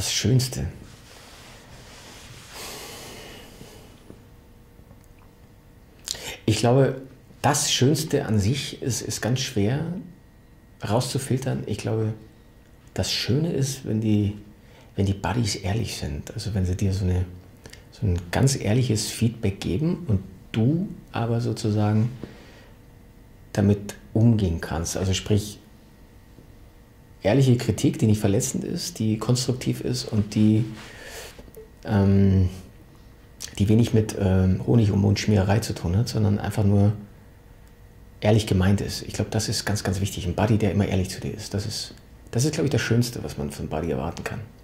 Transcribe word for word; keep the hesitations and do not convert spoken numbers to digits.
Das Schönste. Ich glaube, das Schönste an sich ist, ist ganz schwer rauszufiltern. Ich glaube, das Schöne ist, wenn die, wenn die Buddies ehrlich sind. Also wenn sie dir so, eine, so ein ganz ehrliches Feedback geben und du aber sozusagen damit umgehen kannst. Also sprich, ehrliche Kritik, die nicht verletzend ist, die konstruktiv ist und die, ähm, die wenig mit ähm, Honig um Mundschmiererei zu tun hat, sondern einfach nur ehrlich gemeint ist. Ich glaube, das ist ganz, ganz wichtig. Ein Buddy, der immer ehrlich zu dir ist. Das ist, das ist, glaube ich, das Schönste, was man von einem Buddy erwarten kann.